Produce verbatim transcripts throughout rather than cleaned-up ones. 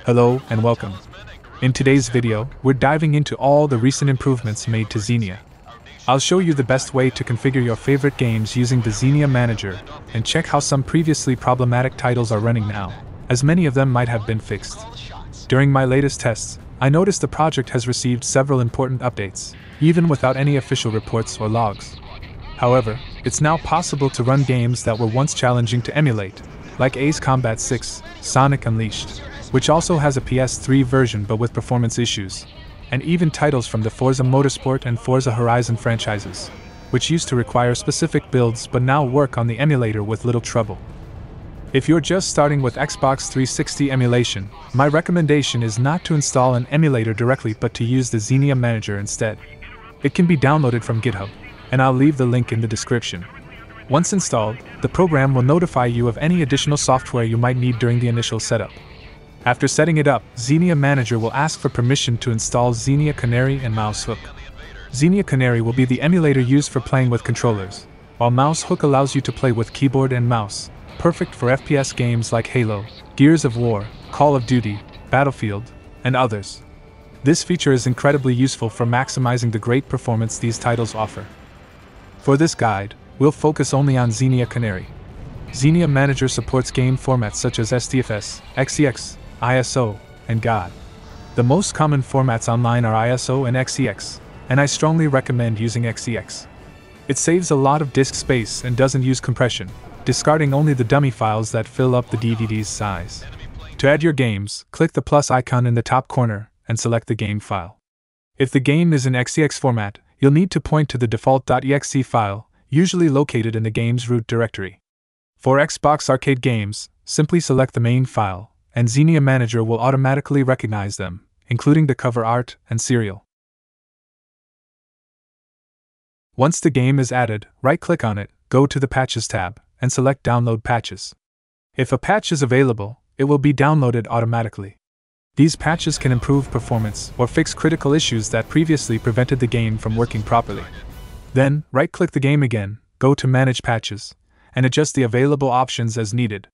Hello and welcome. In today's video, we're diving into all the recent improvements made to Xenia. I'll show you the best way to configure your favorite games using the Xenia Manager, and check how some previously problematic titles are running now, as many of them might have been fixed. During my latest tests, I noticed the project has received several important updates, even without any official reports or logs. However, it's now possible to run games that were once challenging to emulate, like Ace Combat six, Sonic Unleashed, which also has a P S three version but with performance issues, and even titles from the Forza Motorsport and Forza Horizon franchises, which used to require specific builds but now work on the emulator with little trouble. If you're just starting with Xbox three sixty emulation, my recommendation is not to install an emulator directly but to use the Xenia Manager instead. It can be downloaded from GitHub, and I'll leave the link in the description. Once installed, the program will notify you of any additional software you might need during the initial setup. After setting it up, Xenia Manager will ask for permission to install Xenia Canary and Mousehook. Xenia Canary will be the emulator used for playing with controllers, while Mousehook allows you to play with keyboard and mouse, perfect for F P S games like Halo, Gears of War, Call of Duty, Battlefield, and others. This feature is incredibly useful for maximizing the great performance these titles offer. For this guide, we'll focus only on Xenia Canary. Xenia Manager supports game formats such as S D F S, X E X, I S O, and G O D. The most common formats online are I S O and X E X, and I strongly recommend using X E X. It saves a lot of disk space and doesn't use compression, discarding only the dummy files that fill up the D V D's size. To add your games, click the plus icon in the top corner and select the game file. If the game is in X E X format, you'll need to point to the default .exe file, usually located in the game's root directory. For Xbox arcade games, simply select the main file, and Xenia Manager will automatically recognize them, including the cover art and serial. Once the game is added, right-click on it, go to the Patches tab, and select Download Patches. If a patch is available, it will be downloaded automatically. These patches can improve performance or fix critical issues that previously prevented the game from working properly. Then, right-click the game again, go to Manage Patches, and adjust the available options as needed.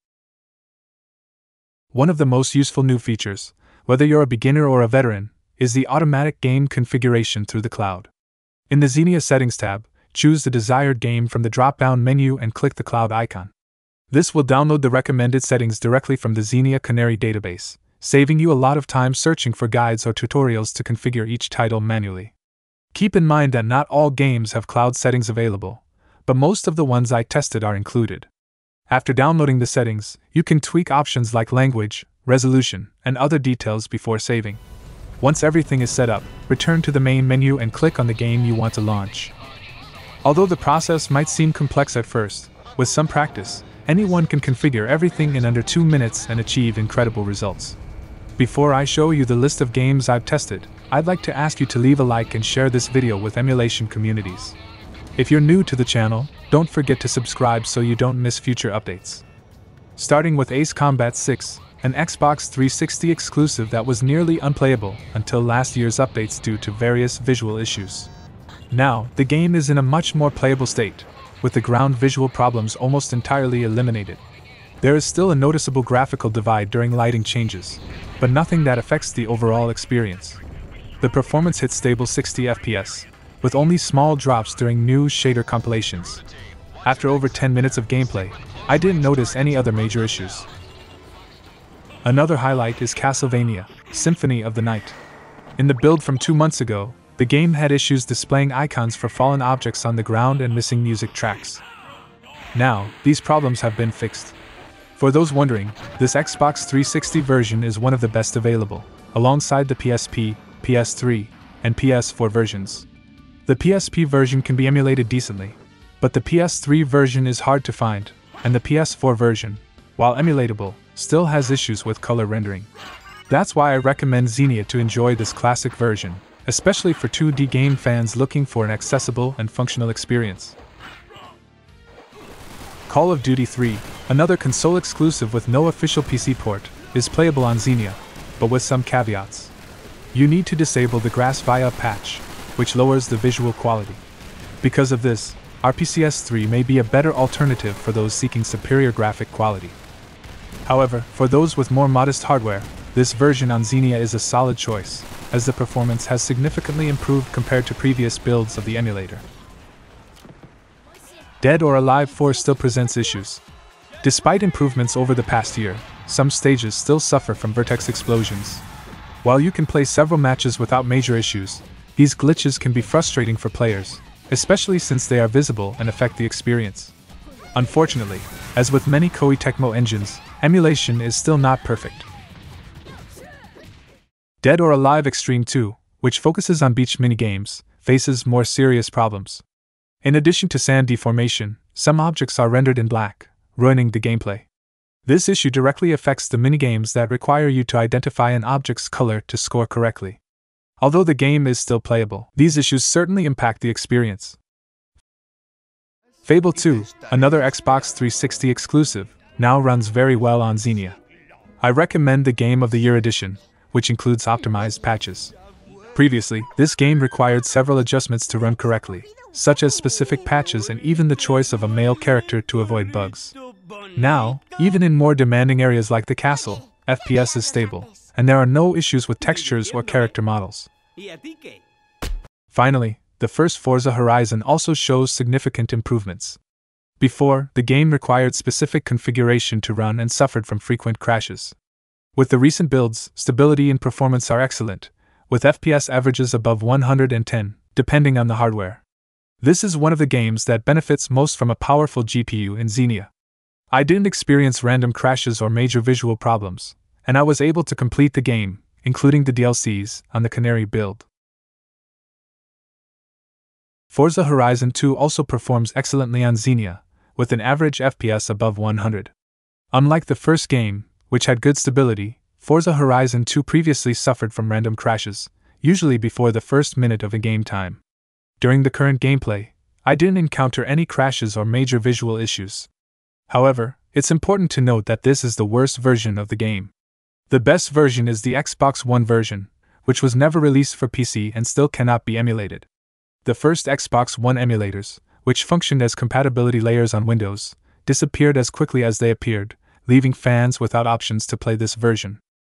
One of the most useful new features, whether you're a beginner or a veteran, is the automatic game configuration through the cloud. In the Xenia Settings tab, choose the desired game from the drop-down menu and click the cloud icon. This will download the recommended settings directly from the Xenia Canary database, saving you a lot of time searching for guides or tutorials to configure each title manually. Keep in mind that not all games have cloud settings available, but most of the ones I tested are included. After downloading the settings, you can tweak options like language, resolution, and other details before saving. Once everything is set up, return to the main menu and click on the game you want to launch. Although the process might seem complex at first, with some practice, anyone can configure everything in under two minutes and achieve incredible results. Before I show you the list of games I've tested, I'd like to ask you to leave a like and share this video with emulation communities. If you're new to the channel, don't forget to subscribe so you don't miss future updates. Starting with Ace Combat six, an Xbox three sixty exclusive that was nearly unplayable until last year's updates due to various visual issues. Now, the game is in a much more playable state, with the ground visual problems almost entirely eliminated. There is still a noticeable graphical divide during lighting changes, but nothing that affects the overall experience. The performance hits stable sixty F P S, with only small drops during new shader compilations. After over ten minutes of gameplay, I didn't notice any other major issues. Another highlight is Castlevania: Symphony of the Night. In the build from two months ago, the game had issues displaying icons for fallen objects on the ground and missing music tracks. Now, these problems have been fixed. For those wondering, this Xbox three sixty version is one of the best available, alongside the P S P, P S three, and P S four versions. The P S P version can be emulated decently, but the P S three version is hard to find, and the P S four version, while emulatable, still has issues with color rendering. That's why I recommend Xenia to enjoy this classic version, especially for two D game fans looking for an accessible and functional experience. Call of Duty three, another console exclusive with no official P C port, is playable on Xenia, but with some caveats. You need to disable the Grass via patch, which lowers the visual quality. Because of this, R P C S three may be a better alternative for those seeking superior graphic quality. However, for those with more modest hardware, This version on Xenia is a solid choice, as the performance has significantly improved compared to previous builds of the emulator. Dead or Alive four still presents issues. Despite improvements over the past year, some stages still suffer from vertex explosions. While you can play several matches without major issues, these glitches can be frustrating for players, especially since they are visible and affect the experience. Unfortunately, as with many Koei Tecmo engines, emulation is still not perfect. Dead or Alive Extreme two, which focuses on beach minigames, faces more serious problems. In addition to sand deformation, some objects are rendered in black, ruining the gameplay. This issue directly affects the minigames that require you to identify an object's color to score correctly. Although the game is still playable, these issues certainly impact the experience. Fable two, another Xbox three sixty exclusive, now runs very well on Xenia. I recommend the Game of the Year edition, which includes optimized patches. Previously, this game required several adjustments to run correctly, such as specific patches and even the choice of a male character to avoid bugs. Now, even in more demanding areas like the castle, F P S is stable, and there are no issues with textures or character models. Finally, the first Forza Horizon also shows significant improvements. Before, the game required specific configuration to run and suffered from frequent crashes. With the recent builds, stability and performance are excellent, with F P S averages above one hundred ten, depending on the hardware. This is one of the games that benefits most from a powerful G P U in Xenia. I didn't experience random crashes or major visual problems, and I was able to complete the game, including the D L Cs, on the Canary build. Forza Horizon two also performs excellently on Xenia, with an average F P S above one hundred. Unlike the first game, which had good stability, Forza Horizon two previously suffered from random crashes, usually before the first minute of a game time. During the current gameplay, I didn't encounter any crashes or major visual issues. However, it's important to note that this is the worst version of the game. The best version is the Xbox One version, which was never released for P C and still cannot be emulated. The first Xbox One emulators, which functioned as compatibility layers on Windows, disappeared as quickly as they appeared, leaving fans without options to play this version.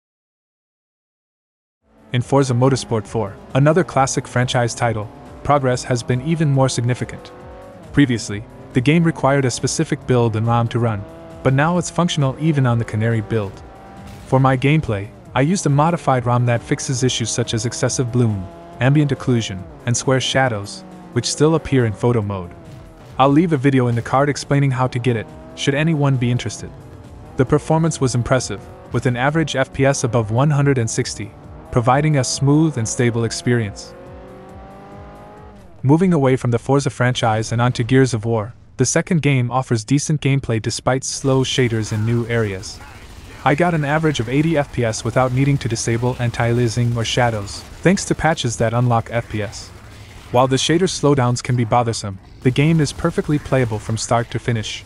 In Forza Motorsport four, another classic franchise title, progress has been even more significant. Previously, the game required a specific build and ROM to run, but now it's functional even on the Canary build. For my gameplay, I used a modified ROM that fixes issues such as excessive bloom, ambient occlusion, and square shadows, which still appear in photo mode. I'll leave a video in the card explaining how to get it, should anyone be interested. The performance was impressive, with an average F P S above one hundred sixty, providing a smooth and stable experience. Moving away from the Forza franchise and onto Gears of War, the second game offers decent gameplay despite slow shaders in new areas. I got an average of eighty F P S without needing to disable anti-aliasing or shadows, thanks to patches that unlock F P S. While the shader slowdowns can be bothersome, the game is perfectly playable from start to finish.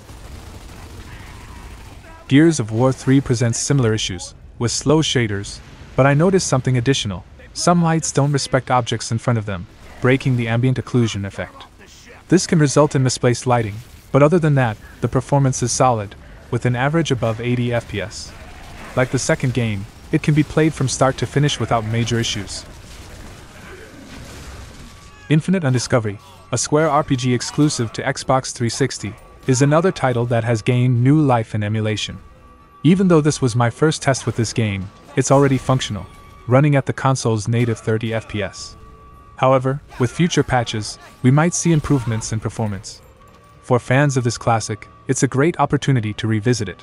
Gears of War three presents similar issues, with slow shaders, but I noticed something additional. Some lights don't respect objects in front of them, breaking the ambient occlusion effect. This can result in misplaced lighting, but other than that, the performance is solid, with an average above eighty F P S. Like the second game, it can be played from start to finish without major issues. Infinite Undiscovery, a Square R P G exclusive to Xbox three sixty, is another title that has gained new life in emulation. Even though this was my first test with this game, it's already functional, running at the console's native thirty F P S. However, with future patches, we might see improvements in performance. For fans of this classic, it's a great opportunity to revisit it.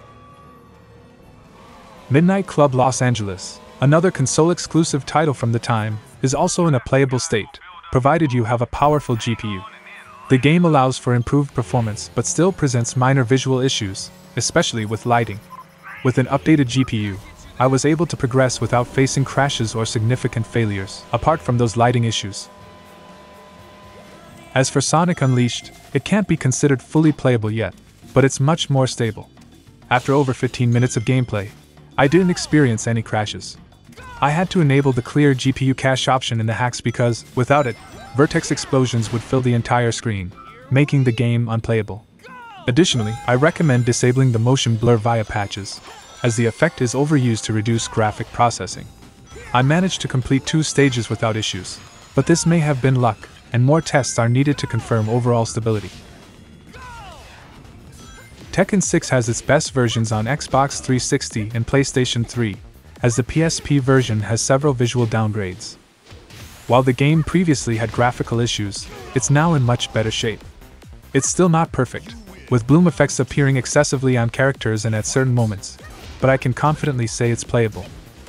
Midnight Club Los Angeles, another console-exclusive title from the time, is also in a playable state, provided you have a powerful G P U. The game allows for improved performance but still presents minor visual issues, especially with lighting. With an updated G P U, I was able to progress without facing crashes or significant failures, apart from those lighting issues. As for Sonic Unleashed, it can't be considered fully playable yet, but it's much more stable. After over fifteen minutes of gameplay, I didn't experience any crashes. I had to enable the clear G P U cache option in the hacks because, without it, vertex explosions would fill the entire screen, making the game unplayable. Additionally, I recommend disabling the motion blur via patches. as the effect is overused to reduce graphic processing. I managed to complete two stages without issues, but this may have been luck, and more tests are needed to confirm overall stability. Tekken six has its best versions on Xbox three sixty and PlayStation three, as the P S P version has several visual downgrades. While the game previously had graphical issues, it's now in much better shape. It's still not perfect, with bloom effects appearing excessively on characters and at certain moments, but I can confidently say it's playable.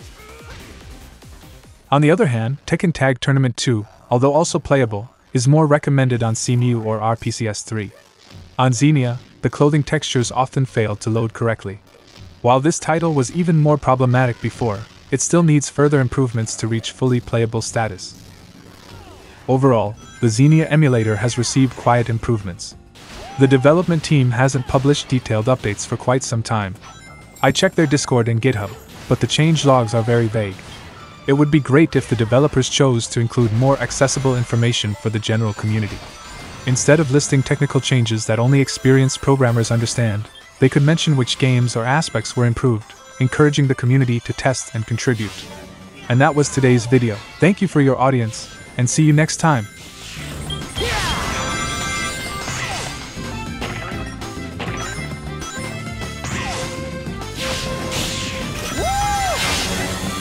On the other hand, Tekken Tag Tournament two, although also playable, is more recommended on C M U or R P C S three. On Xenia, the clothing textures often failed to load correctly. While this title was even more problematic before, it still needs further improvements to reach fully playable status. Overall, the Xenia emulator has received quiet improvements. The development team hasn't published detailed updates for quite some time. I checked their Discord and GitHub, but the change logs are very vague. It would be great if the developers chose to include more accessible information for the general community. Instead of listing technical changes that only experienced programmers understand, they could mention which games or aspects were improved, encouraging the community to test and contribute. And that was today's video. Thank you for your audience, and see you next time.